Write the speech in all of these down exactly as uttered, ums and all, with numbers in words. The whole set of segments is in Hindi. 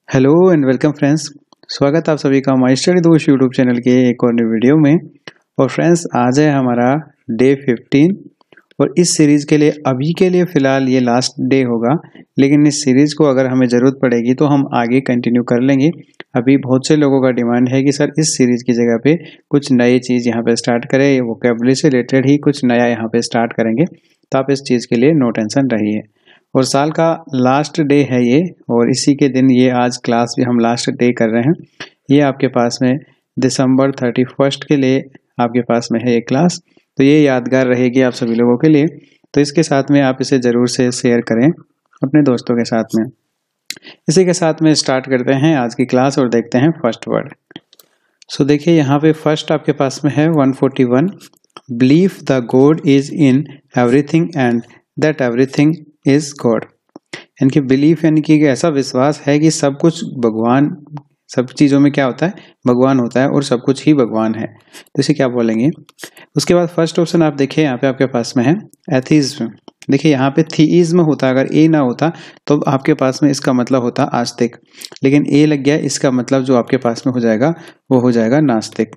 Hello and welcome friends. स्वागत है आप सभी का माई स्टडी दोस्त यूट्यूब चैनल के एक और नए वीडियो में। और फ्रेंड्स आज है हमारा डे फिफ्टीन और इस सीरीज़ के लिए अभी के लिए फ़िलहाल ये लास्ट डे होगा, लेकिन इस सीरीज़ को अगर हमें ज़रूरत पड़ेगी तो हम आगे कंटिन्यू कर लेंगे। अभी बहुत से लोगों का डिमांड है कि सर इस सीरीज़ की जगह पे कुछ नई चीज़ यहाँ पे स्टार्ट करें, वोकैबुलरी से रिलेटेड ही कुछ नया यहाँ पे स्टार्ट करेंगे। तो आप इस चीज़ के लिए नो टेंशन रहिए। और साल का लास्ट डे है ये, और इसी के दिन ये आज क्लास भी हम लास्ट डे कर रहे हैं। ये आपके पास में दिसंबर थर्टी फर्स्ट के लिए आपके पास में है ये क्लास, तो ये यादगार रहेगी आप सभी लोगों के लिए। तो इसके साथ में आप इसे ज़रूर से शेयर करें अपने दोस्तों के साथ में। इसी के साथ में स्टार्ट करते हैं आज की क्लास और देखते हैं फर्स्ट वर्ड। सो देखिए यहाँ पे फर्स्ट आपके पास में है one forty one. Believe the God is in everything and that everything is God. यानी कि बिलीफ यानी कि ऐसा विश्वास है कि सब कुछ भगवान, सब चीज़ों में क्या होता है, भगवान होता है और सब कुछ ही भगवान है। तो इसे क्या बोलेंगे। उसके बाद फर्स्ट ऑप्शन आप देखिए यहाँ पे आपके पास में है एथीज्म। देखिए यहाँ पे थीइज्म होता, अगर ए ना होता तो आपके पास में इसका मतलब होता आस्तिक, लेकिन ए लग गया, इसका मतलब जो आपके पास में हो जाएगा वो हो जाएगा नास्तिक।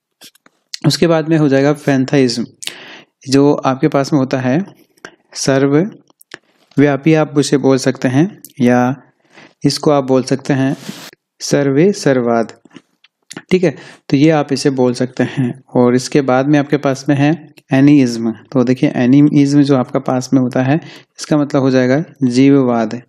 उसके बाद में हो जाएगा पैंथाइज्म, जो आपके पास में होता है सर्व व्यापी, आप उसे बोल सकते हैं, या इसको आप बोल सकते हैं सर्वे सर्वाद। ठीक है, तो ये आप इसे बोल सकते हैं। और इसके बाद में आपके पास में है एनीइज्म। तो देखिए एनीइज्म जो आपका पास में होता है इसका मतलब हो जाएगा जीववाद।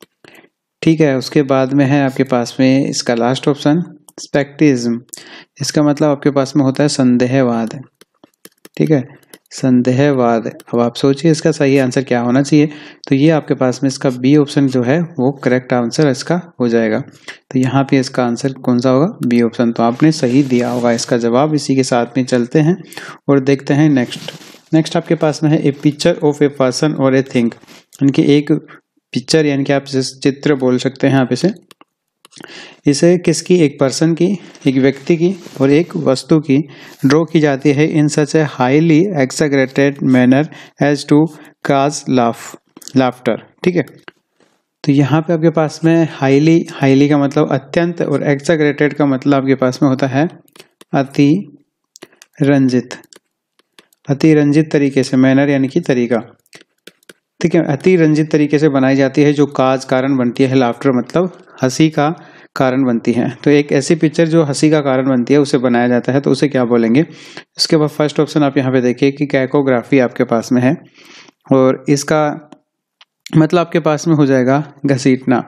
ठीक है, उसके बाद में है आपके पास में इसका लास्ट ऑप्शन स्पेक्टिज्म। इसका मतलब आपके पास में होता है संदेहवाद। ठीक है, संदेहवाद। अब आप सोचिए इसका सही आंसर क्या होना चाहिए। तो ये आपके पास में इसका बी ऑप्शन जो है वो करेक्ट आंसर इसका हो जाएगा। तो यहाँ पे इसका आंसर कौन सा होगा, बी ऑप्शन। तो आपने सही दिया होगा इसका जवाब। इसी के साथ में चलते हैं और देखते हैं नेक्स्ट। नेक्स्ट आपके पास में है a picture of a person और ए थिंग। यानी कि एक पिक्चर, यानी कि आप चित्र बोल सकते हैं आप इसे। इसे किसकी, एक पर्सन की, एक व्यक्ति की और एक वस्तु की ड्रॉ की जाती है in such a highly exaggerated manner as to cause laugh laughter. ठीक है, तो यहाँ पे आपके पास में हाईली, हाईली का मतलब अत्यंत और एक्सैगरेटेड का मतलब आपके पास में होता है अति रंजित। अति रंजित तरीके से, मैनर यानी कि तरीका। ठीक है, अति रंजित तरीके से बनाई जाती है जो काज कारण बनती है, लाफ्टर मतलब हंसी का कारण बनती है। तो एक ऐसी पिक्चर जो हंसी का कारण बनती है उसे बनाया जाता है, तो उसे क्या बोलेंगे। इसके बाद फर्स्ट ऑप्शन आप यहाँ पे देखिए कि कैकोग्राफी आपके पास में है, और इसका मतलब आपके पास में हो जाएगा घसीटना।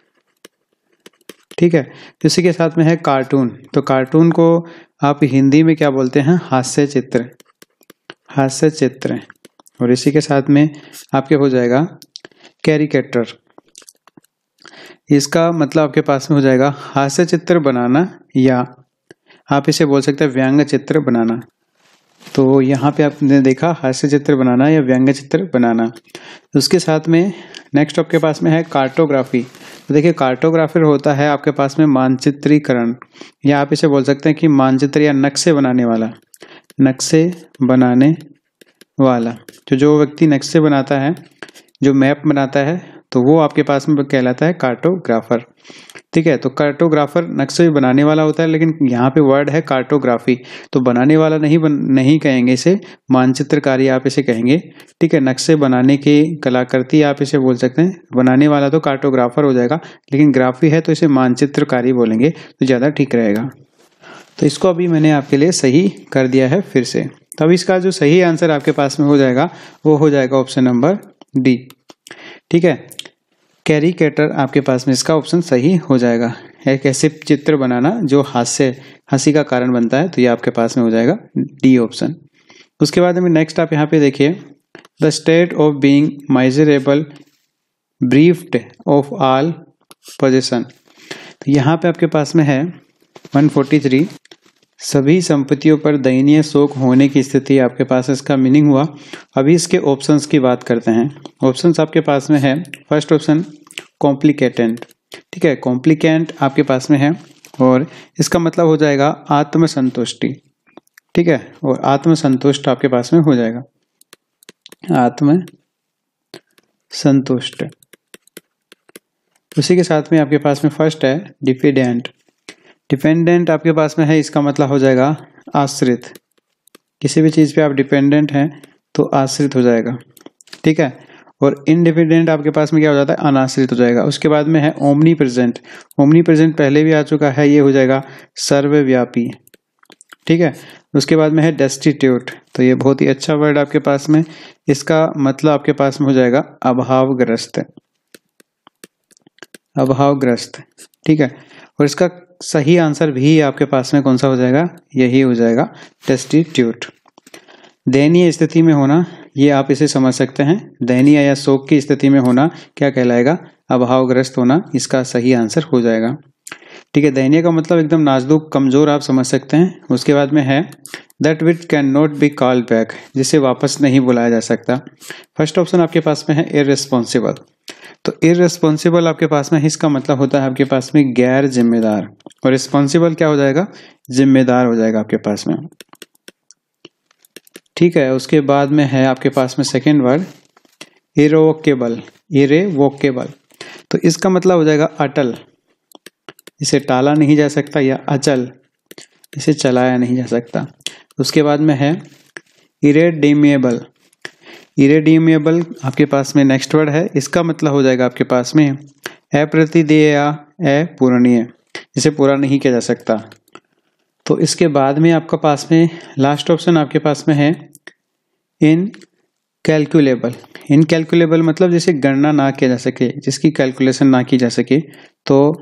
ठीक है, तो इसी के साथ में है कार्टून। तो कार्टून को आप हिंदी में क्या बोलते हैं, हास्य चित्र, हास्य चित्र। और इसी के साथ में आपके हो जाएगा कैरिकेटर। इसका मतलब आपके पास में हो जाएगा हास्य चित्र बनाना, या आप इसे बोल सकते हैं व्यंग्य चित्र बनाना। तो यहाँ पे आपने देखा हास्य चित्र बनाना या व्यंग्य चित्र बनाना। उसके साथ में नेक्स्ट आपके पास में है कार्टोग्राफी। तो देखिए कार्टोग्राफर होता है आपके पास में मानचित्रीकरण, या आप इसे बोल सकते हैं कि मानचित्र या नक्शे बनाने वाला, नक्शे बनाने वाला। तो जो व्यक्ति नक्शे बनाता है, जो मैप बनाता है, तो वो आपके पास में कहलाता है कार्टोग्राफर। ठीक है, तो कार्टोग्राफर नक्शे बनाने वाला होता है, लेकिन यहाँ पे वर्ड है कार्टोग्राफी, तो बनाने वाला नहीं बन, नहीं कहेंगे इसे, मानचित्रकारी आप इसे कहेंगे। ठीक है, नक्शे बनाने की कलाकृति आप इसे बोल सकते हैं। बनाने वाला तो कार्टोग्राफर हो जाएगा, लेकिन ग्राफी है तो इसे मानचित्रकारी बोलेंगे तो ज़्यादा ठीक रहेगा। तो इसको अभी मैंने आपके लिए सही कर दिया है फिर से। तब इसका जो सही आंसर आपके पास में हो जाएगा वो हो जाएगा ऑप्शन नंबर डी। ठीक है, कैरिकेटर आपके पास में इसका ऑप्शन सही हो जाएगा। एक ऐसे चित्र बनाना जो हास्य, हंसी का कारण बनता है, तो ये आपके पास में हो जाएगा डी ऑप्शन। उसके बाद में नेक्स्ट आप यहाँ पे देखिए the state of being miserable bereft of all possession. तो यहाँ पे आपके पास में है वन फोर्टी थ्री, सभी संपत्तियों पर दयनीय शोक होने की स्थिति आपके पास, इसका मीनिंग हुआ। अभी इसके ऑप्शंस की बात करते हैं। ऑप्शंस आपके पास में है फर्स्ट ऑप्शन कॉम्प्लिकेटेंट। ठीक है, कॉम्प्लिकेंट आपके पास में है और इसका मतलब हो जाएगा आत्मसंतुष्टि। ठीक है, और आत्मसंतुष्ट आपके पास में हो जाएगा आत्म संतुष्ट। उसी के साथ में आपके पास में फर्स्ट है डिपेंडेंट। डिपेंडेंट आपके पास में है, इसका मतलब हो जाएगा आश्रित। किसी भी चीज़ पे आप डिपेंडेंट हैं तो आश्रित हो जाएगा, ठीक है। और इनडिपेंडेंट आपके पास में क्या हो जाता है, अनाश्रित हो जाएगा। उसके बाद में है ओमनी प्रेजेंट। ओमनी प्रेजेंट पहले भी आ चुका है, ये हो जाएगा सर्वव्यापी, ठीक है। उसके बाद में है डेस्टिट्यूट, तो ये बहुत ही अच्छा वर्ड आपके पास में, इसका मतलब आपके पास में हो जाएगा अभावग्रस्त, अभावग्रस्त, ठीक है। और इसका सही आंसर भी आपके पास में कौन सा हो जाएगा, यही हो जाएगा डेस्टिट्यूट। दयनीय स्थिति में होना, ये आप इसे समझ सकते हैं, दयनीय या शोक की स्थिति में होना क्या कहलाएगा, अभावग्रस्त होना, इसका सही आंसर हो जाएगा, ठीक है। दयनीय का मतलब एकदम नाजुक कमजोर आप समझ सकते हैं। उसके बाद में है that which can not be called back, जिसे वापस नहीं बुलाया जा सकता। फर्स्ट ऑप्शन आपके पास में है इररिस्पॉन्सिबल। तो इररिस्पॉन्सिबल आपके पास में, इसका मतलब होता है आपके पास में गैर जिम्मेदार, और रिस्पॉन्सिबल क्या हो जाएगा, जिम्मेदार हो जाएगा आपके पास में, ठीक है। उसके बाद में है आपके पास में सेकेंड वर्ड इरेवोकेबल। इरेवोकेबल, तो इसका मतलब हो जाएगा अटल, इसे टाला नहीं जा सकता, या अचल, इसे चलाया नहीं जा सकता। उसके बाद में है इरेडीमेबल। इरेडीमेबल आपके पास में नेक्स्ट वर्ड है, इसका मतलब हो जाएगा आपके पास में अप्रतिदेय या अपूरणीय, इसे पूरा नहीं किया जा सकता। तो इसके बाद में आपका पास में लास्ट ऑप्शन आपके पास में है इनकैलकुलेबल। इनकैलकुलेबल मतलब जिसे गणना ना किया जा सके, जिसकी कैलकुलेशन ना की जा सके, तो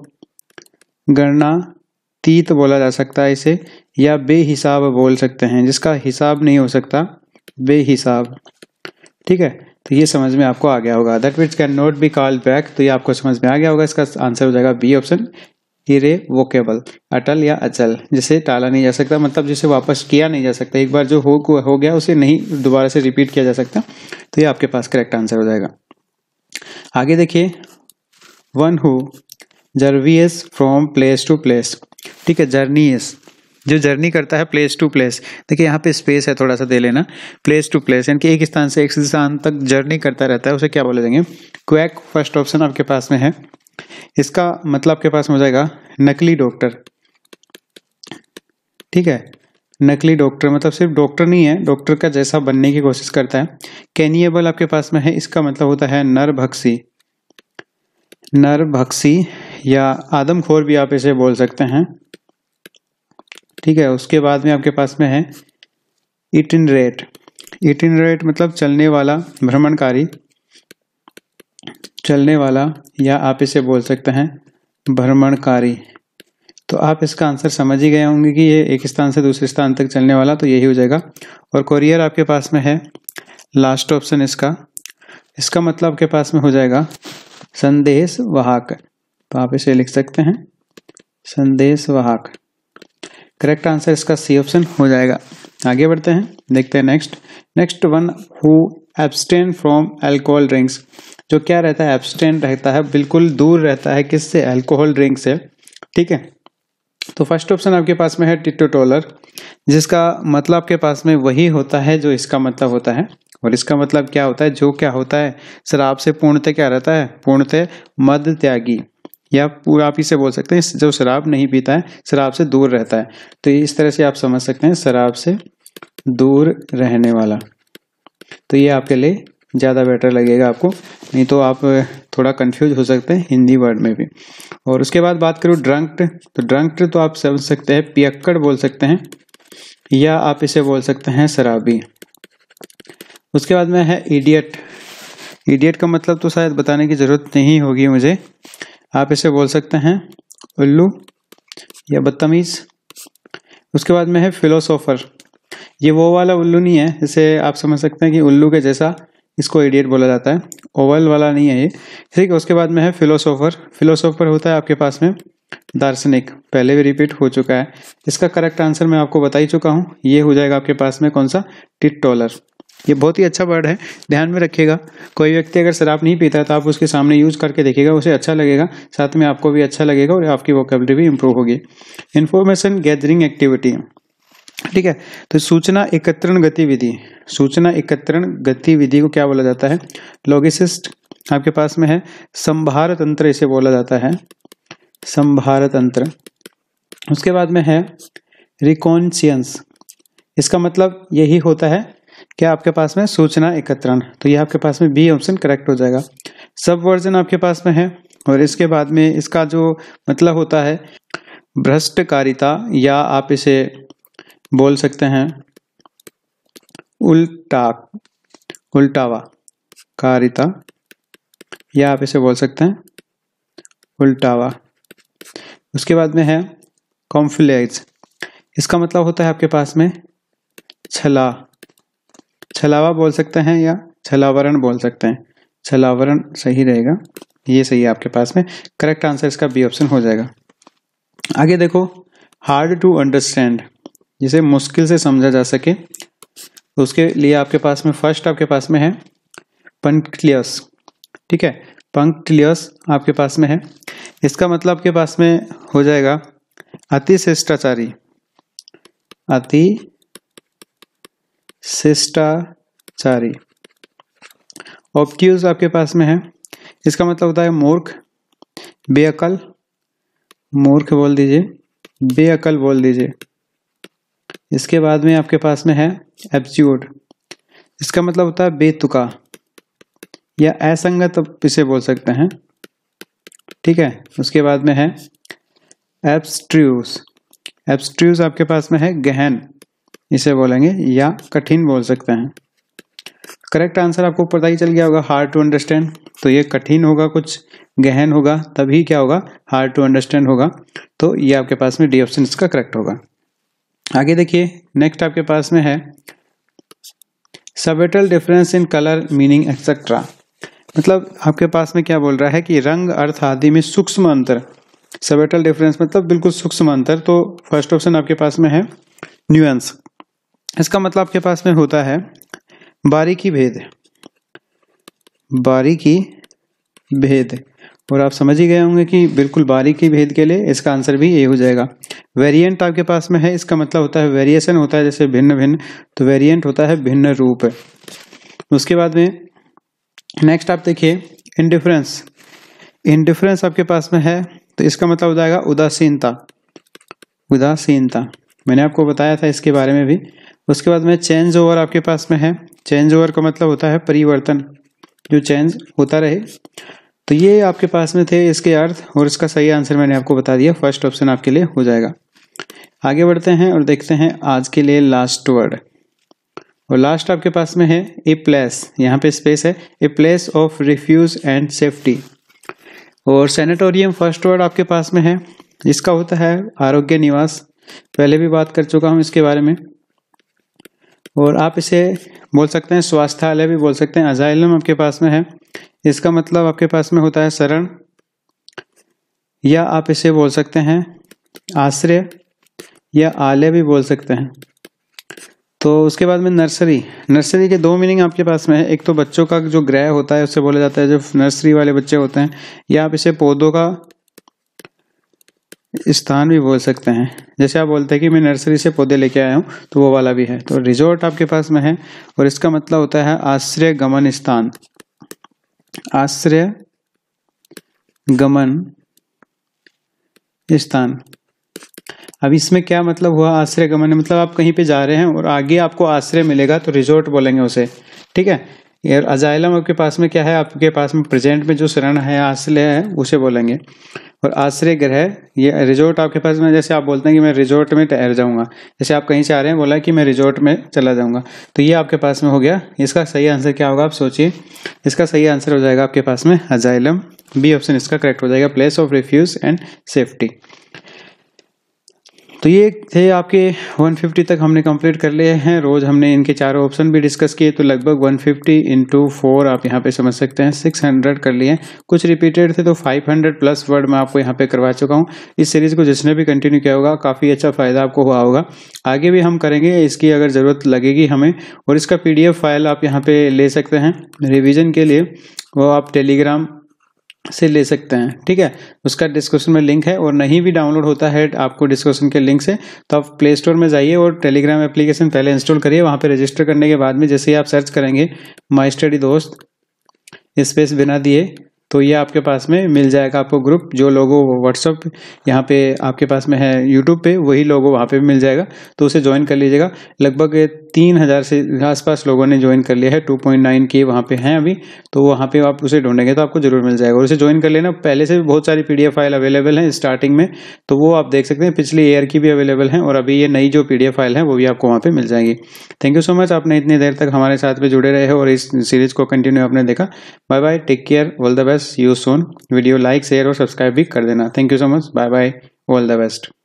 गणनातीत बोला जा सकता है इसे, या बेहिसाब बोल सकते हैं, जिसका हिसाब नहीं हो सकता, बेहिसाब, ठीक है। तो ये समझ में आपको आ गया होगा, that which can not be called back, तो ये आपको समझ में आ गया होगा। इसका आंसर हो जाएगा बी ऑप्शन, इरेवोकेबल, अटल या अचल, जिसे टाला नहीं जा सकता, मतलब जिसे वापस किया नहीं जा सकता, एक बार जो हो हो गया उसे नहीं दोबारा से रिपीट किया जा सकता। तो ये आपके पास करेक्ट आंसर हो जाएगा। आगे देखिए, one who journeys from place to place, ठीक है। जर्नीयस, जो जर्नी करता है प्लेस टू प्लेस, देखिए यहाँ पे स्पेस है, थोड़ा सा दे लेना, प्लेस टू प्लेस यानी कि एक स्थान से एक स्थान तक जर्नी करता रहता है, उसे क्या बोले देंगे, क्वैक। फर्स्ट ऑप्शन आपके पास में है, इसका मतलब आपके पास में हो जाएगा नकली डॉक्टर, ठीक है। नकली डॉक्टर मतलब सिर्फ डॉक्टर नहीं है, डॉक्टर का जैसा बनने की कोशिश करता है। कैनिएबल आपके पास में है, इसका मतलब होता है नरभक्षी, नरभक्षी या आदमखोर भी आप इसे बोल सकते हैं, ठीक है। उसके बाद में आपके पास में है इटिनरेट। इटिनरेट मतलब चलने वाला, भ्रमणकारी, चलने वाला, या आप इसे बोल सकते हैं भ्रमणकारी। तो आप इसका आंसर समझ ही गए होंगे कि ये एक स्थान से दूसरे स्थान तक चलने वाला, तो यही हो जाएगा। और कोरियर आपके पास में है लास्ट ऑप्शन इसका, इसका मतलब आपके पास में हो जाएगा संदेश वाहक, तो आप इसे लिख सकते हैं संदेश वाहक। करेक्ट आंसर इसका सी ऑप्शन हो जाएगा। आगे बढ़ते हैं, देखते हैं next. Next one who abstain from alcohol drinks, जो क्या रहता है, एब्सटेन रहता है, बिल्कुल दूर रहता है, किससे, अल्कोहल ड्रिंक से, ठीक है। तो फर्स्ट ऑप्शन आपके पास में है टिटोटोलर, जिसका मतलब आपके पास में वही होता है जो इसका मतलब होता है, और इसका मतलब क्या होता है, जो क्या होता है, शराब से पूर्णतः क्या रहता है, पूर्णतः मद त्यागी, या पूरा आप इसे बोल सकते हैं जो शराब नहीं पीता है, शराब से दूर रहता है। तो इस तरह से आप समझ सकते हैं शराब से दूर रहने वाला, तो ये आपके लिए ज़्यादा बेटर लगेगा आपको, नहीं तो आप थोड़ा कंफ्यूज हो सकते हैं हिंदी वर्ड में भी। और उसके बाद बात करूँ ड्रंक्ड, तो ड्रंक्ड तो आप समझ सकते हैं पियक्कड़ बोल सकते हैं, या आप इसे बोल सकते हैं शराबी। उसके बाद में है इडियट। इडियट का मतलब तो शायद बताने की जरूरत नहीं होगी मुझे, आप इसे बोल सकते हैं उल्लू या बदतमीज। उसके बाद में है फिलोसोफर, ये वो वाला उल्लू नहीं है, इसे आप समझ सकते हैं कि उल्लू के जैसा इसको इडियट बोला जाता है, ओवल वाला नहीं है ये, ठीक है। उसके बाद में है फिलोसोफर। फिलोसोफर होता है आपके पास में दार्शनिक, पहले भी रिपीट हो चुका है। इसका करेक्ट आंसर मैं आपको बता ही चुका हूँ, ये हो जाएगा आपके पास में कौन सा, टिटोलर। ये बहुत ही अच्छा वर्ड है, ध्यान में रखिएगा। कोई व्यक्ति अगर शराब नहीं पीता तो आप उसके सामने यूज करके देखिएगा, उसे अच्छा लगेगा, साथ में आपको भी अच्छा लगेगा और आपकी वोकैबुलरी भी इंप्रूव होगी। इंफॉर्मेशन गैदरिंग एक्टिविटी, ठीक है। तो सूचना एकत्रण गतिविधि, सूचना एकत्रण गतिविधि को क्या बोला जाता है, लॉजिस्टिक्स आपके पास में है संभार तंत्र, इसे बोला जाता है संभार तंत्र। उसके बाद में है रिकॉन्शियंस, इसका मतलब यही होता है कि आपके पास में सूचना एकत्रण, तो ये आपके पास में बी ऑप्शन करेक्ट हो जाएगा। सब वर्जन आपके पास में है और इसके बाद में इसका जो मतलब होता है भ्रष्टकारिता, या आप इसे बोल सकते हैं उल्टा उल्टावा कारिता, या आप इसे बोल सकते हैं उल्टावा। उसके बाद में है कॉन्फ्लेक्स, इसका मतलब होता है आपके पास में छला छलावा बोल सकते हैं या छलावरण बोल सकते हैं, छलावरण सही रहेगा, ये सही है आपके पास में। करेक्ट आंसर इसका बी ऑप्शन हो जाएगा। आगे देखो हार्ड टू अंडरस्टैंड, जिसे मुश्किल से समझा जा सके, तो उसके लिए आपके पास में फर्स्ट आपके पास में है पंक्टिलियस, ठीक है, पंक्टिलियस आपके पास में है। इसका मतलब आपके पास में हो जाएगा अति शिष्टाचारी, अति शिष्टाचारी। ऑब्ट्यूज आपके पास में है, इसका मतलब होता है मूर्ख, बेअकल, मूर्ख बोल दीजिए, बेअकल बोल दीजिए। इसके बाद में आपके पास में है एब्स्यूड, इसका मतलब होता है बेतुका या असंगत, इसे बोल सकते हैं, ठीक है। उसके बाद में है एब्स्ट्रूस, एब्स्ट्रूस आपके पास में है गहन, इसे बोलेंगे या कठिन बोल सकते हैं। करेक्ट आंसर आपको पता ही चल गया होगा, हार्ड टू अंडरस्टैंड, तो ये कठिन होगा, कुछ गहन होगा, तभी क्या होगा हार्ड टू अंडरस्टैंड होगा, तो ये आपके पास में डी ऑप्शन इसका करेक्ट होगा। आगे देखिए नेक्स्ट आपके पास में है subtle difference in colour meaning etcetera, मतलब आपके पास में क्या बोल रहा है कि रंग अर्थ आदि में सूक्ष्म अंतर, सबटल डिफरेंस मतलब बिल्कुल सूक्ष्म अंतर, तो फर्स्ट ऑप्शन आपके पास में है न्यूएंस। इसका मतलब आपके पास में होता है बारीकी भेद, बारीकी भेद, और आप समझ ही गए होंगे कि बिल्कुल बारीकी भेद के लिए इसका आंसर भी ये हो जाएगा। वेरिएंट आपके पास में है, इसका मतलब होता है वेरिएशन होता है, जैसे भिन्न भिन्न, तो वेरिएंट होता है भिन्न रूप। उसके बाद में नेक्स्ट आप देखिए इंडिफरेंस, इंडिफरेंस आपके पास में है, तो इसका मतलब हो जाएगा उदासीनता, उदासीनता, मैंने आपको बताया था इसके बारे में भी। उसके बाद में चेंज ओवर आपके पास में है, चेंज ओवर का मतलब होता है परिवर्तन, जो चेंज होता रहे, तो ये आपके पास में थे इसके अर्थ, और इसका सही आंसर मैंने आपको बता दिया, फर्स्ट ऑप्शन आपके लिए हो जाएगा। आगे बढ़ते हैं और देखते हैं आज के लिए लास्ट वर्ड, और लास्ट आपके पास में है ए प्लेस, यहाँ पे स्पेस है, a place of refuge and safety. और सैनिटोरियम फर्स्ट वर्ड आपके पास में है, इसका होता है आरोग्य निवास, पहले भी बात कर चुका हूं इसके बारे में। और आप इसे बोल सकते हैं स्वास्थ्यालय भी बोल सकते हैं। अजाइलम आपके पास में है, इसका मतलब आपके पास में होता है शरण, या आप इसे बोल सकते हैं आश्रय, या आलय भी बोल सकते हैं। तो उसके बाद में नर्सरी, नर्सरी के दो मीनिंग आपके पास में है, एक तो बच्चों का जो गृह होता है उससे बोला जाता है, जो नर्सरी वाले बच्चे होते हैं, या आप इसे पौधों का स्थान भी बोल सकते हैं, जैसे आप बोलते हैं कि मैं नर्सरी से पौधे लेके आया हूँ, तो वो वाला भी है। तो रिजॉर्ट आपके पास में है, और इसका मतलब होता है आश्रय गमन स्थान, आश्रय गमन स्थान। अब इसमें क्या मतलब हुआ आश्रय गमन, मतलब आप कहीं पे जा रहे हैं और आगे आपको आश्रय मिलेगा, तो रिजॉर्ट बोलेंगे उसे, ठीक है। और अजाइलम आपके पास में क्या है, आपके पास में प्रेजेंट में जो शरण है, आश्रय है, उसे बोलेंगे। और आश्रय गृह, ये रिजॉर्ट आपके पास में, जैसे आप बोलते हैं कि मैं रिजॉर्ट में ठहर जाऊंगा, जैसे आप कहीं से आ रहे हैं, बोला कि मैं रिजॉर्ट में चला जाऊंगा, तो ये आपके पास में हो गया। इसका सही आंसर क्या होगा आप सोचिए, इसका सही आंसर हो जाएगा आपके पास में अजाइलम, बी ऑप्शन इसका करेक्ट हो जाएगा, place of refuge and safety. तो ये थे आपके एक सौ पचास तक हमने कंप्लीट कर लिए हैं। रोज हमने इनके चारों ऑप्शन भी डिस्कस किए, तो लगभग एक सौ पचास इंटू फोर आप यहाँ पे समझ सकते हैं छह सौ कर लिए। कुछ रिपीटेड थे तो पाँच सौ प्लस वर्ड मैं आपको यहाँ पे करवा चुका हूँ। इस सीरीज को जिसने भी कंटिन्यू किया होगा काफी अच्छा फायदा आपको हुआ होगा। आगे भी हम करेंगे, इसकी अगर जरूरत लगेगी हमें। और इसका पीडीएफ फाइल आप यहाँ पे ले सकते हैं रिविजन के लिए, वो आप टेलीग्राम से ले सकते हैं, ठीक है। उसका डिस्क्रिप्शन में लिंक है, और नहीं भी डाउनलोड होता है आपको डिस्क्रिप्शन के लिंक से, तो आप प्ले स्टोर में जाइए और टेलीग्राम एप्लीकेशन पहले इंस्टॉल करिए। वहां पे रजिस्टर करने के बाद में जैसे ही आप सर्च करेंगे माई स्टडी दोस्त, स्पेस बिना दिए, तो ये आपके पास में मिल जाएगा आपको ग्रुप। जो लोगो व्हाट्सअप यहाँ पे आपके पास में है यूट्यूब पे, वही लोगो वहाँ पे भी मिल जाएगा, तो उसे ज्वाइन कर लीजिएगा। लगभग तीन हजार से आसपास लोगों ने ज्वाइन कर लिया है, टू पॉइंट नाइन के वहाँ पे हैं अभी, तो वहाँ पे आप उसे ढूंढेंगे तो आपको जरूर मिल जाएगा और उसे ज्वाइन कर लेना। पहले से भी बहुत सारी पीडीएफ फाइल अवेलेबल है स्टार्टिंग में, तो वो आप देख सकते हैं, पिछले ईयर की भी अवेलेबल है और अभी ये नई जो पीडीएफ फाइल है वो भी आपको वहाँ पे मिल जाएगी। थैंक यू सो मच, आपने इतनी देर तक हमारे साथ में जुड़े रहे हो और इस सीरीज को कंटिन्यू आपने देखा। Bye bye, take care, all the best, see you soon. Video like share और सब्सक्राइब भी कर देना। Thank you so much, bye bye, all the best.